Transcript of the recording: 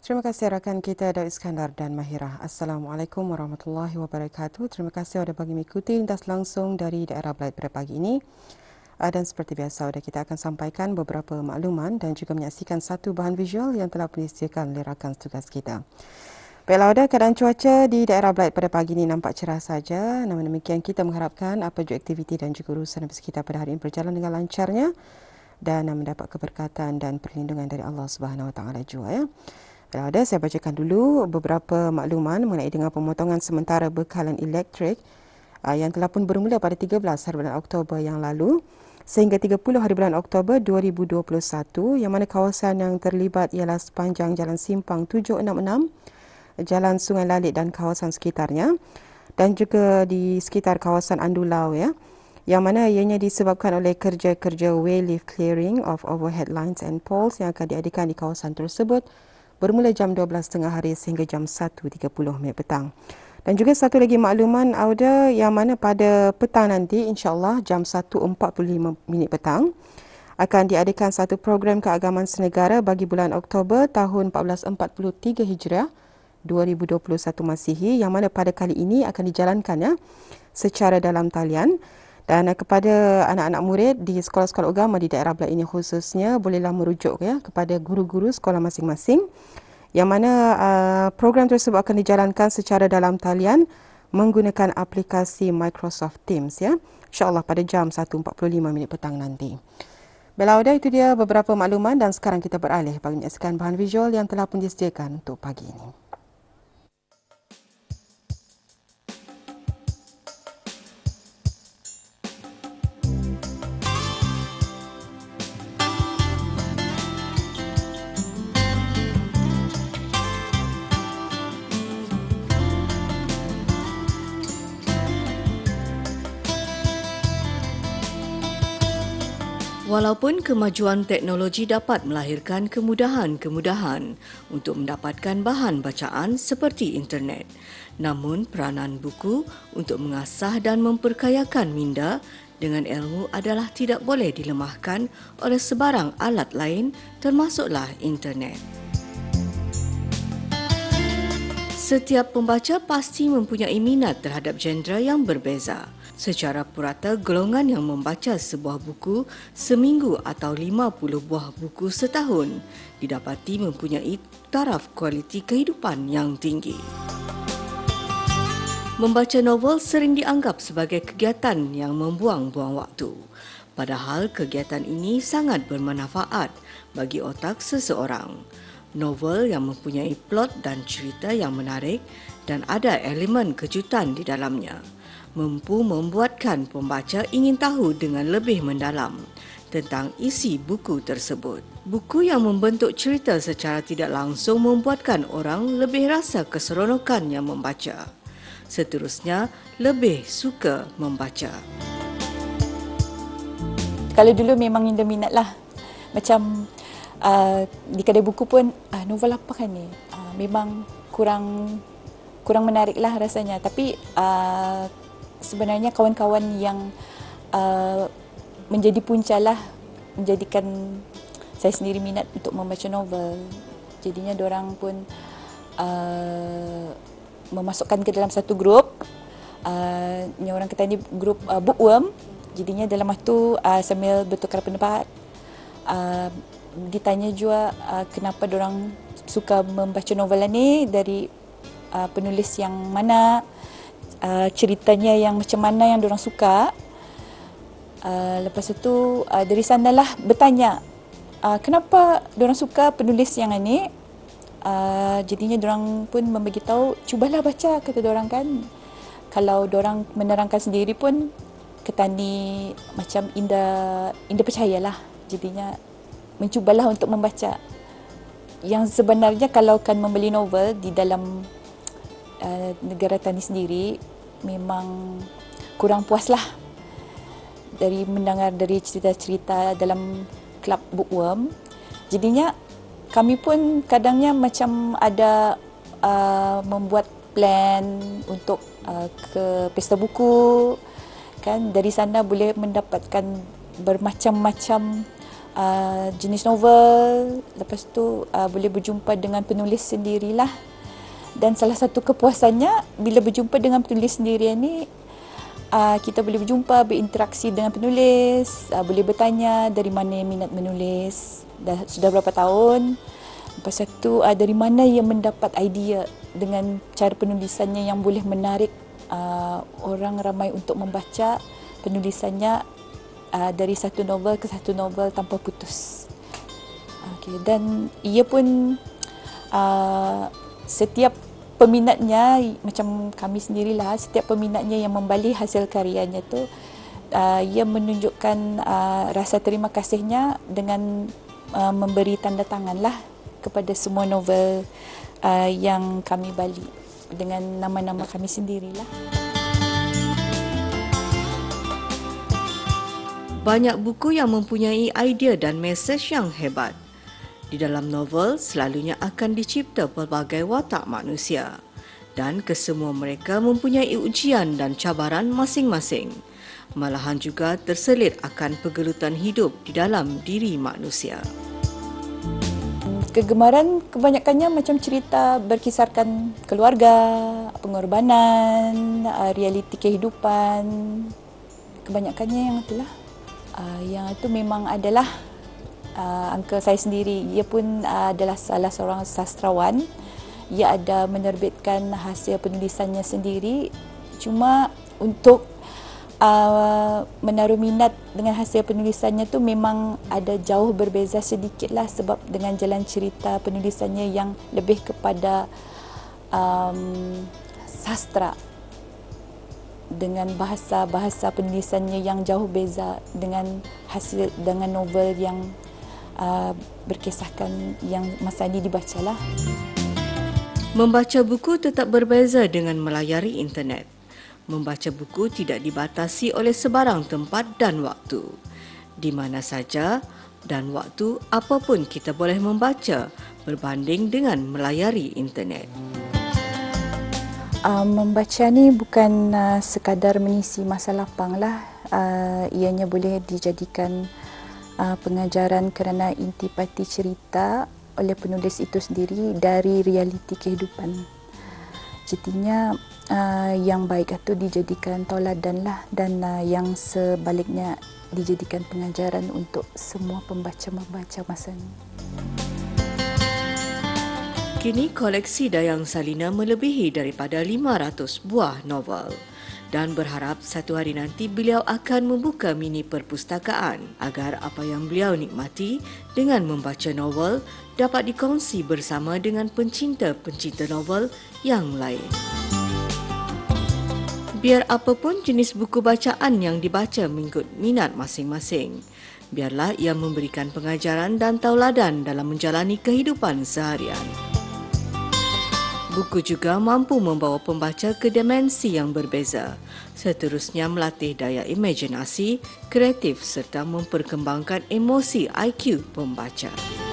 Terima kasih rakan kita Daud Iskandar dan Mahirah. Assalamualaikum warahmatullahi wabarakatuh. Terima kasih sudah bagi mengikuti lintas langsung dari daerah Belait pada pagi ini. Dan seperti biasa, kita akan sampaikan beberapa makluman dan juga menyaksikan satu bahan visual yang telah disediakan oleh rakan tugas kita. Baiklah, keadaan cuaca di daerah Belait pada pagi ini nampak cerah saja. Namun demikian, kita mengharapkan apa juga aktiviti dan juga urusan di sekitar pada hari ini berjalan dengan lancarnya dan mendapat keberkatan dan perlindungan dari Allah Subhanahu Wa Taala juga ya. Baiklah, saya bacakan dulu beberapa makluman mengenai dengan pemotongan sementara bekalan elektrik yang telah pun bermula pada 13 hari bulan Oktober yang lalu sehingga 30 hari bulan Oktober 2021, yang mana kawasan yang terlibat ialah sepanjang Jalan Simpang 766, Jalan Sungai Lalit dan kawasan sekitarnya, dan juga di sekitar kawasan Andulau ya, yang mana ianya disebabkan oleh kerja-kerja way lift clearing of overhead lines and poles yang akan diadakan di kawasan tersebut bermula jam 12.30 hari sehingga jam 1.30 petang. Dan juga satu lagi makluman Auda, yang mana pada petang nanti insya-Allah jam 1.45 petang akan diadakan satu program keagamaan senegara bagi bulan Oktober tahun 1443 Hijrah 2021 Masihi, yang mana pada kali ini akan dijalankan ya secara dalam talian. Dan kepada anak-anak murid di sekolah-sekolah agama di daerah Belait ini khususnya, bolehlah merujuk ya kepada guru-guru sekolah masing-masing, yang mana program tersebut akan dijalankan secara dalam talian menggunakan aplikasi Microsoft Teams ya. InsyaAllah pada jam 1.45 petang nanti. Baiklah, itu dia beberapa makluman dan sekarang kita beralih bagi menyaksikan bahan visual yang telah pun disediakan untuk pagi ini. Walaupun kemajuan teknologi dapat melahirkan kemudahan-kemudahan untuk mendapatkan bahan bacaan seperti internet, namun peranan buku untuk mengasah dan memperkayakan minda dengan ilmu adalah tidak boleh dilemahkan oleh sebarang alat lain termasuklah internet. Setiap pembaca pasti mempunyai minat terhadap genre yang berbeza. Secara purata, golongan yang membaca sebuah buku seminggu atau 50 buah buku setahun didapati mempunyai taraf kualiti kehidupan yang tinggi. Membaca novel sering dianggap sebagai kegiatan yang membuang-buang waktu. Padahal kegiatan ini sangat bermanfaat bagi otak seseorang. Novel yang mempunyai plot dan cerita yang menarik dan ada elemen kejutan di dalamnya mampu membuatkan pembaca ingin tahu dengan lebih mendalam tentang isi buku tersebut. Buku yang membentuk cerita secara tidak langsung membuatkan orang lebih rasa keseronokan yang membaca. Seterusnya, lebih suka membaca. Kalau dulu memang minda minat lah. Macam di kedai buku pun, novel apa kan ni? Memang kurang menarik lah rasanya. Tapi sebenarnya kawan-kawan yang menjadi punca lah menjadikan saya sendiri minat untuk membaca novel. Jadinya diorang pun memasukkan ke dalam satu grup. Yang orang kata ni grup bookworm. Jadinya dalam waktu sambil bertukar pendapat, ditanya juga kenapa diorang suka membaca novel ni, dari penulis yang mana, ceritanya yang macam mana yang diorang suka. Lepas itu dari sanalah bertanya kenapa diorang suka penulis yang ini. Jadinya diorang pun memberitahu, cubalah baca, kata diorang kan. Kalau diorang menerangkan sendiri pun ketani macam indah percayalah. Jadinya mencubalah untuk membaca. Yang sebenarnya kalau kan membeli novel di dalam negara tani sendiri memang kurang puaslah dari mendengar dari cerita-cerita dalam kelab bookworm. Jadinya kami pun kadangnya macam ada membuat plan untuk ke pesta buku kan. Dari sana boleh mendapatkan bermacam-macam jenis novel, lepas tu boleh berjumpa dengan penulis sendirilah. Dan salah satu kepuasannya bila berjumpa dengan penulis sendirian ni, kita boleh berjumpa, berinteraksi dengan penulis, boleh bertanya dari mana yang minat menulis, sudah berapa tahun, lepas tu dari mana ia mendapat idea dengan cara penulisannya yang boleh menarik orang ramai untuk membaca penulisannya dari satu novel ke satu novel tanpa putus. Okay. Dan ia pun setiap peminatnya, macam kami sendirilah, setiap peminatnya yang membali hasil karyanya tu, ia menunjukkan rasa terima kasihnya dengan memberi tanda tangan lah kepada semua novel yang kami bali dengan nama-nama kami sendirilah. Banyak buku yang mempunyai idea dan mesej yang hebat. Di dalam novel selalunya akan dicipta pelbagai watak manusia dan kesemua mereka mempunyai ujian dan cabaran masing-masing. Malahan juga terselit akan pergelutan hidup di dalam diri manusia. Kegemaran kebanyakannya macam cerita berkisarkan keluarga, pengorbanan, realiti kehidupan. Kebanyakannya yang itulah. Yang itu memang adalah uncle saya sendiri. Ia pun adalah salah seorang sastrawan. Ia ada menerbitkan hasil penulisannya sendiri. Cuma untuk menaruh minat dengan hasil penulisannya tu memang ada jauh berbeza sedikitlah, sebab dengan jalan cerita penulisannya yang lebih kepada sastra, dengan bahasa penulisannya yang jauh beza dengan novel yang berkisahkan yang masa ini dibacalah. Membaca buku tetap berbeza dengan melayari internet. Membaca buku tidak dibatasi oleh sebarang tempat dan waktu. Di mana saja dan waktu apapun kita boleh membaca berbanding dengan melayari internet. Membaca ni bukan sekadar mengisi masa lapang lah. Ianya boleh dijadikan pengajaran kerana intipati cerita oleh penulis itu sendiri dari realiti kehidupan. Jadinya yang baik itu dijadikan tauladan lah, dan yang sebaliknya dijadikan pengajaran untuk semua pembaca-membaca masa ini. Kini koleksi Dayang Salina melebihi daripada 500 buah novel dan berharap satu hari nanti beliau akan membuka mini perpustakaan agar apa yang beliau nikmati dengan membaca novel dapat dikongsi bersama dengan pencinta-pencinta novel yang lain. Biar apapun jenis buku bacaan yang dibaca mengikut minat masing-masing, biarlah ia memberikan pengajaran dan tauladan dalam menjalani kehidupan seharian. Buku juga mampu membawa pembaca ke dimensi yang berbeza, seterusnya melatih daya imajinasi, kreatif serta memperkembangkan emosi IQ pembaca.